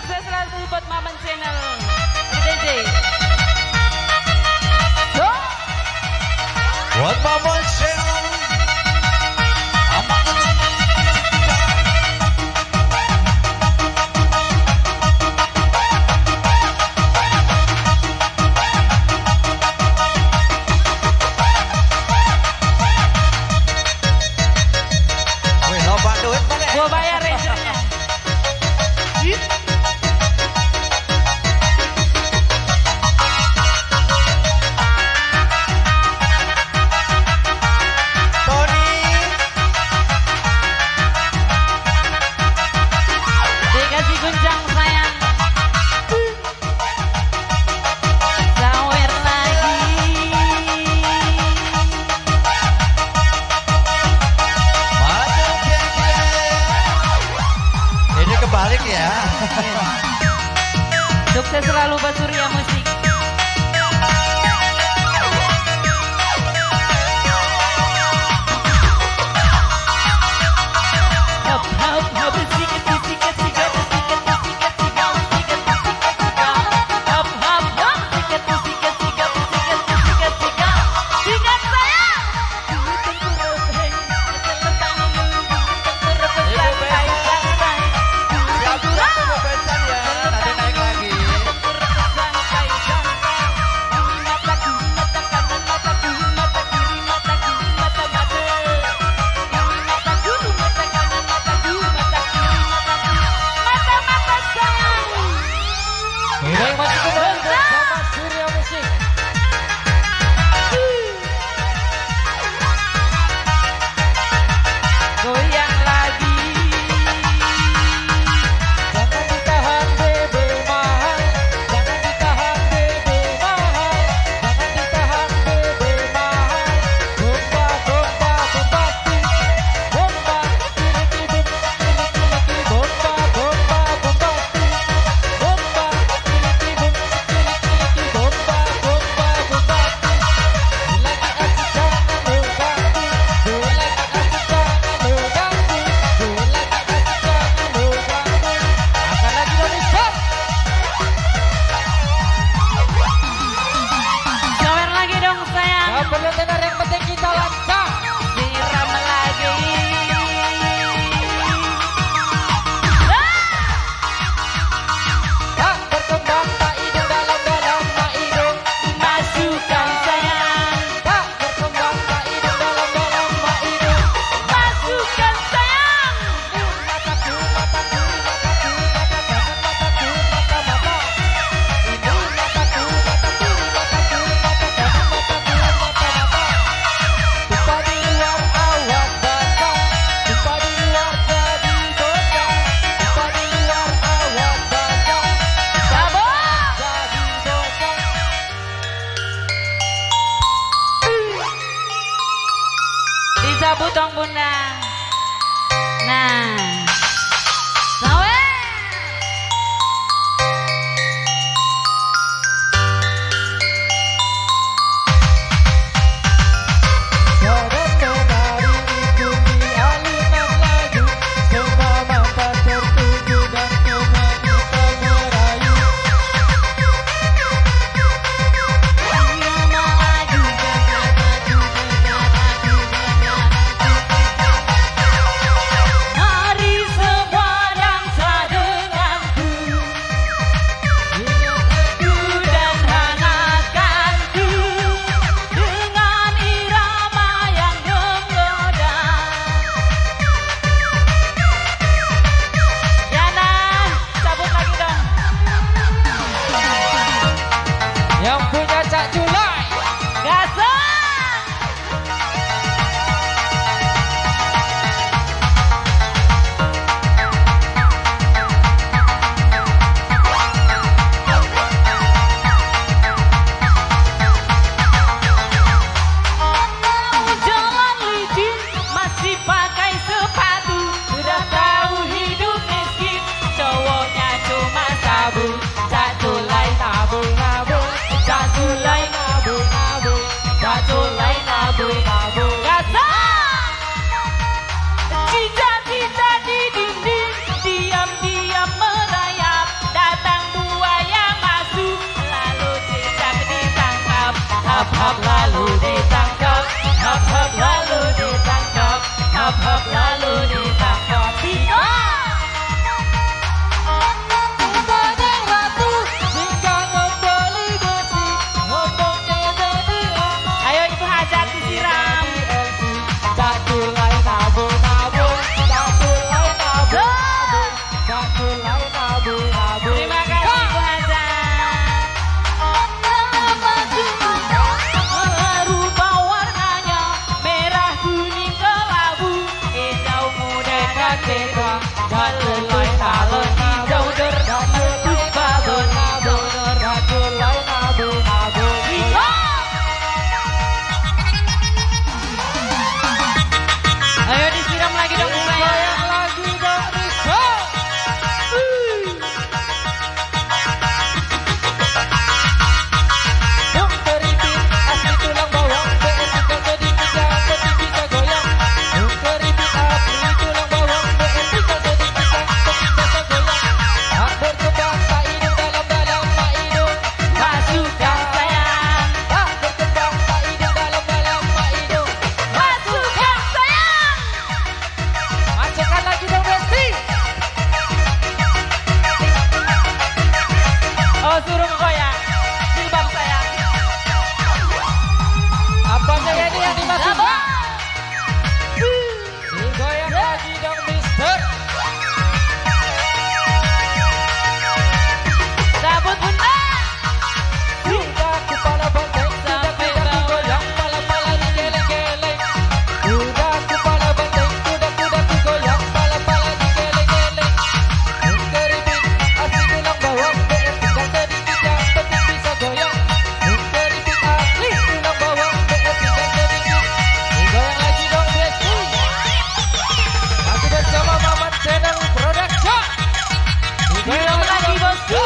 sukses selalu buat Maman Channel. DJ. Buat Maman Channel. Gua bayar rejernya. Tony. Dikasih guncang sayang. Sawer lagi. Maju ini kebalik ya. Sukses selalu buat Surya Musik. Hop hop hop sikat sikat sikat sikat sikat sikat sikat hop hop hop sikat sikat sikat sikat sikat sikat sayang. Siap-siap besan ya. Nanti naik lagi. hop lalu ditangkap tiga. Banyak ratu jika membeli besi ngomongnya jadi Ayo Ibu Hajat disiram. tak mulai nabung-nabung, tak mulai nabung-nabung, tak mulai nabung-nabung. Terima kasih Ibu Hajat. Rupa warnanya merah kuning kelabu, hijau muda dan merah. Balon balon hijau tertutup balon hijau tak mulai nabung-nabung. tiga. Ayo disiram lagi dong saya. Goyang lagi dong Rizko. Dong keripik asli tulang bawang, BR tinggal jadi tiga, penting bisa goyang. Dong keripik asli tulang bawang, BR tinggal jadi tiga, penting bisa goyang. Hak berkembang tak hidung dalam-dalam tak hidung. Masukkan sayang, Hak berkembang tak hidung dalam-dalam tak hidung. masukkan sayang. Masukkan lagi dong Besti. Oh suruh goyang, jilbab sayang. Apanya ya ini yang dimaksud? Apa? Goyang lagi dong Mister. Sambut bunda. Sudah kepala banteng, sudah kuda goyang, pala-pala digeleng-geleng. Sudah kepala banteng, sudah goyang, pala-pala digeleng-geleng. Keripik asli tulang bawang, BR tinggal jadi tiga, penting bisa goyang. Keripik asli tulang bawang, BR tinggal jadi tiga. Goyang lagi dong Besti. Masih bersama Maman Channel Production. Goyang lagi bosku.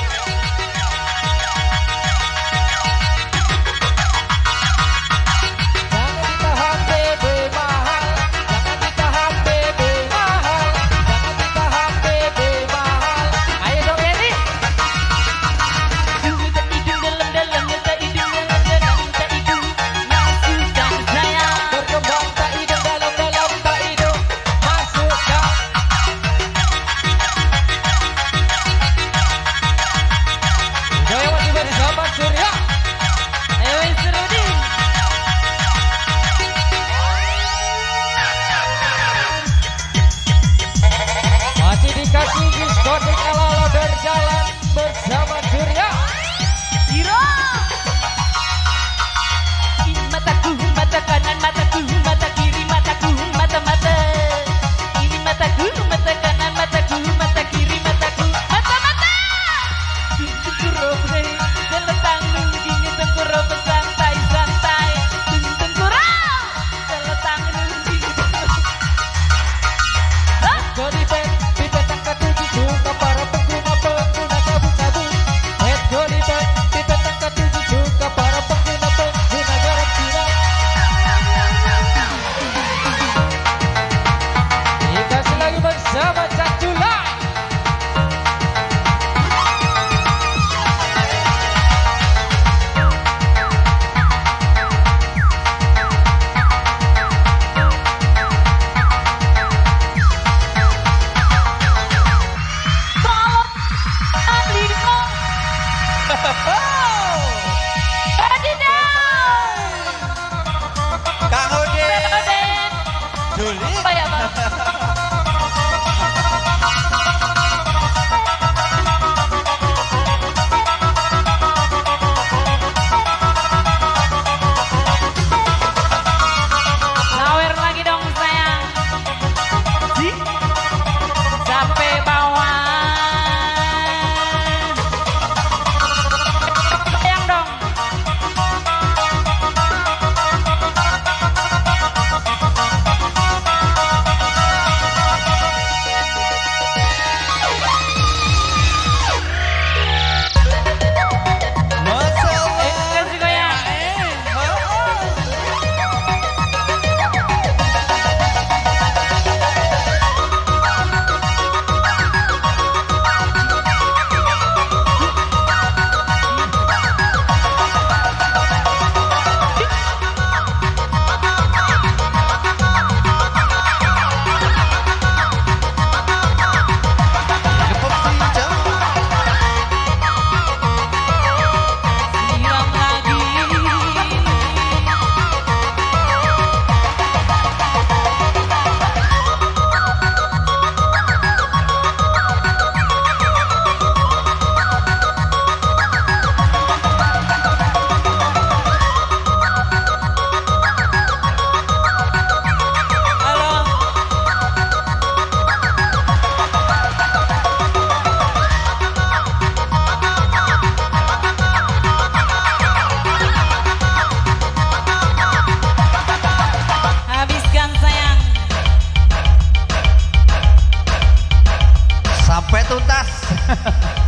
Jangan ditahan BB mahal, jangan ditahan BB mahal, jangan ditahan BB mahal. Ayo dong Yeni. Hidung tak hidung dalam-dalam, tak hidung dalam-dalam, tak hidung. Masukkan sayang. Berkembang tak hidung dalam-dalam tak hidung. Masukkan. Goyang masih bersama Surya. Ayo Mr. Rudi. Masih dikasih diskotik ala-ala berjalan bersama Surya. Zero. Ini mataku, mata kanan, mataku, mata kiri, mataku, mata-mata. Ini mataku, mata kanan, mataku, mata kiri, mataku, mata-mata. Tengkurap deh, jalan tangan gini tengkurap santai-santai. Tengkurap, jalan tangan gini. Jadi pipet angka 7 juga para pengguna sabu-sabu. Head Jolly Band, pipet angka 7 juga para pengguna garam siram. Dikasih lagi bersama Cacula. Balap, Adlino, Adidas, Kang Udin. Oden, Juli. apa ya bang? Sawer lagi dong sayang. Sampai bawah. tuntas.